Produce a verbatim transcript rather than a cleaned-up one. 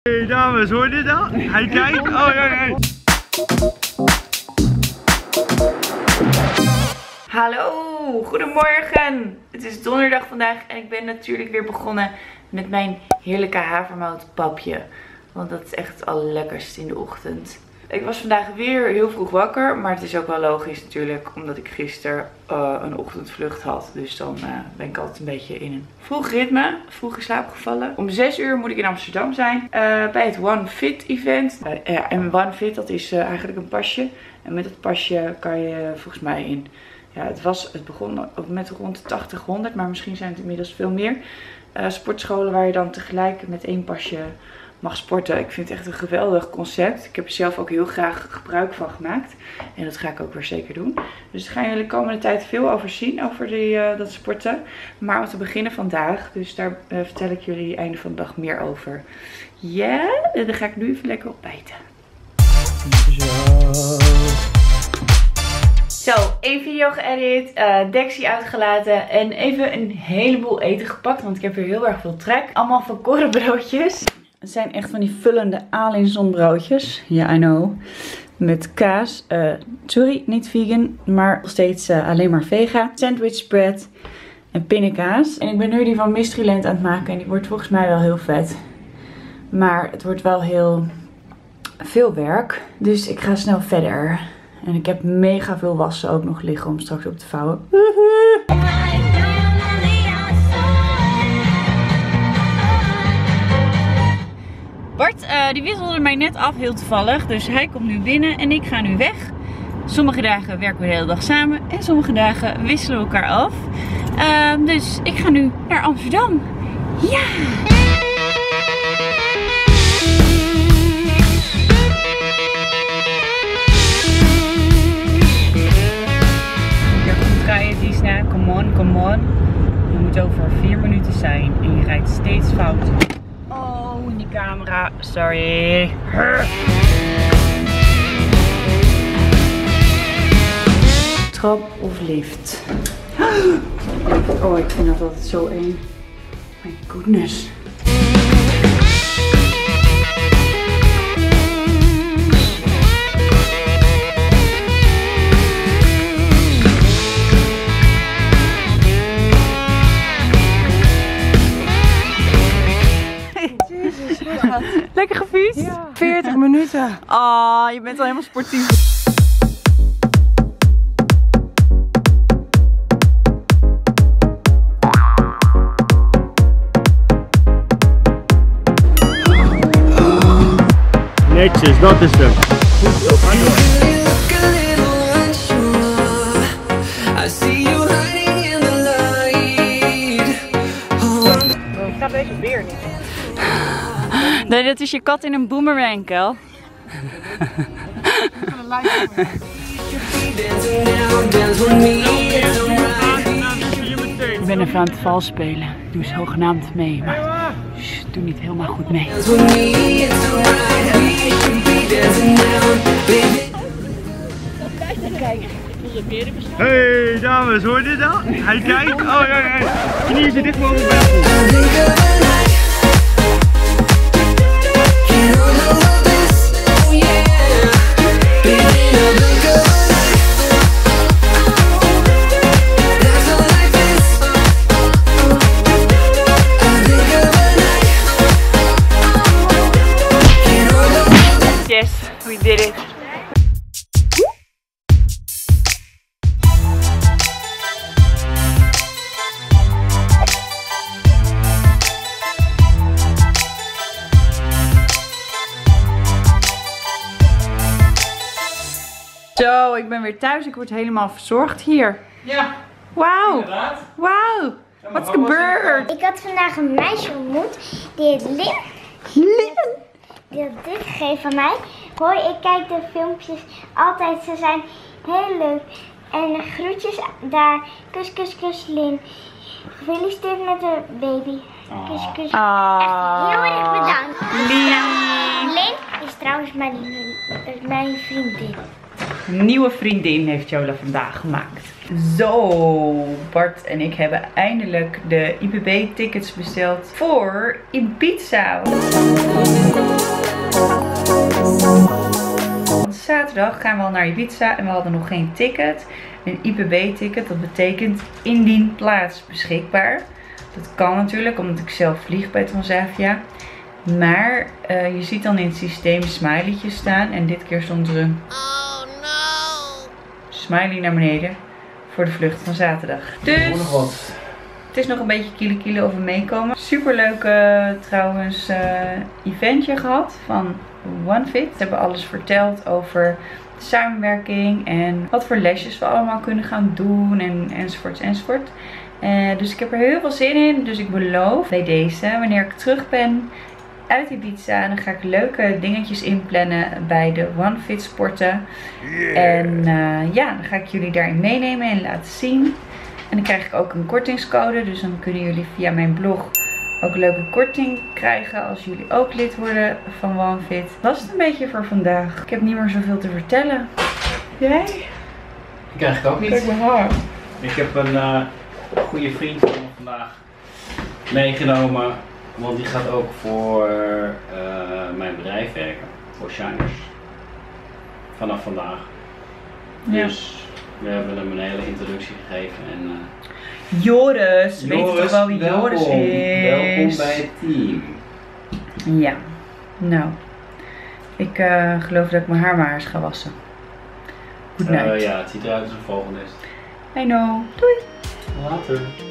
Hey dames, hoor je dit al? Hij kijkt. Oh ja, ja. Hallo, goedemorgen. Het is donderdag vandaag en ik ben natuurlijk weer begonnen met mijn heerlijke havermoutpapje. Want dat is echt het allerlekkerste in de ochtend. Ik was vandaag weer heel vroeg wakker, maar het is ook wel logisch natuurlijk, omdat ik gisteren uh, een ochtendvlucht had. Dus dan uh, ben ik altijd een beetje in een vroeg ritme, vroeg in slaap gevallen. Om zes uur moet ik in Amsterdam zijn, uh, bij het One Fit event. Uh, ja, en One Fit, dat is uh, eigenlijk een pasje. En met dat pasje kan je volgens mij in, ja, het, was, het begon met rond tachtig, honderd, maar misschien zijn het inmiddels veel meer. Uh, sportscholen waar je dan tegelijk met één pasje mag sporten. Ik vind het echt een geweldig concept. Ik heb er zelf ook heel graag gebruik van gemaakt. En dat ga ik ook weer zeker doen. Dus daar gaan jullie de komende tijd veel over zien. Over die, uh, dat sporten. Maar om te beginnen vandaag. Dus daar uh, vertel ik jullie einde van de dag meer over. Ja, yeah? Dan ga ik nu even lekker opbijten. Zo. Zo, één video geëdit, uh, Dexie uitgelaten en even een heleboel eten gepakt. Want ik heb hier heel erg veel trek. Allemaal van korrenbroodjes. Het zijn echt van die vullende Alinson-broodjes. Ja, yeah, I know. Met kaas. Uh, sorry, niet vegan, maar nog steeds uh, alleen maar vega. Sandwich spread en pindakaas. En ik ben nu die van Mysteryland aan het maken. En die wordt volgens mij wel heel vet. Maar het wordt wel heel veel werk. Dus ik ga snel verder. En ik heb mega veel wassen ook nog liggen om straks op te vouwen. Bart, uh, die wisselde mij net af, heel toevallig. Dus hij komt nu binnen en ik ga nu weg. Sommige dagen werken we de hele dag samen. En sommige dagen wisselen we elkaar af. Uh, dus ik ga nu naar Amsterdam. Ja! Disney, come on, come on. Je moet over vier minuten zijn en je rijdt steeds fout. Oh, in die camera. Sorry. Trap of lift? Oh, ik vind dat altijd zo eng. My goodness. Lekker gefietst? Ja, veertig minuten. Oh, je bent al helemaal sportief. Netjes, dat is hem. Goed zo, ga door. Ik snap deze weer niet. Nee, dat is je kat in een boomerang, Kel. Ik ben even aan het vals spelen. Ik doe zogenaamd mee, maar shh, doe niet helemaal goed mee. Hey dames, hoor je dit al? Hij kijkt. Oh ja, ja. Knieën ze dit mogelijk bij. Yes, we did it. Zo, ik ben weer thuis. Ik word helemaal verzorgd hier. Ja. Wauw. Wauw. What's gebeurd? Ik had vandaag een meisje ontmoet. Die heet Lin. Lin? Die had dit gegeven van mij. Hoi, ik kijk de filmpjes altijd. Ze zijn heel leuk. En groetjes daar. Kus, kus, kus, Lin. Gefeliciteerd met de baby. Kus, kus. Ah. Echt heel erg bedankt. Lin. Lin is trouwens mijn, mijn vriendin. Een nieuwe vriendin heeft Jola vandaag gemaakt. Zo, Bart en ik hebben eindelijk de I P B tickets besteld voor Ibiza. zaterdag gaan we al naar Ibiza en we hadden nog geen ticket. Een I P B-ticket, dat betekent indien plaats beschikbaar. Dat kan natuurlijk, omdat ik zelf vlieg bij Transavia. Maar uh, je ziet dan in het systeem smileytjes staan. En dit keer stond er een oh, no. smiley naar beneden voor de vlucht van zaterdag. Dus nog wat. Het is nog een beetje kiele kiele of we meekomen. Super leuk uh, trouwens uh, eventje gehad van OneFit. Ze hebben alles verteld over de samenwerking en wat voor lesjes we allemaal kunnen gaan doen en, enzovoort enzovoort. Uh, dus ik heb er heel veel zin in. Dus ik beloof bij deze, wanneer ik terug ben uit Ibiza, dan ga ik leuke dingetjes inplannen bij de OneFit sporten. Yeah. En uh, ja, dan ga ik jullie daarin meenemen en laten zien. En dan krijg ik ook een kortingscode. Dus dan kunnen jullie via mijn blog ook een leuke korting krijgen als jullie ook lid worden van OneFit. Dat is het een beetje voor vandaag. Ik heb niet meer zoveel te vertellen. Jij? Ik eigenlijk ook niet. Kijk mijn haar. Ik heb een uh, goede vriend van me vandaag meegenomen. Want die gaat ook voor uh, mijn bedrijf werken. Voor Shiners. Vanaf vandaag. Ja. Dus we hebben hem een hele introductie gegeven. En, uh, Joris, weet je toch wel wie Joris is? Welkom bij het team. Ja, nou. Ik uh, geloof dat ik mijn haar maar eens ga wassen. Goed night. Uh, ja, het ziet eruit als een vogelnest. I know. Doei. Later.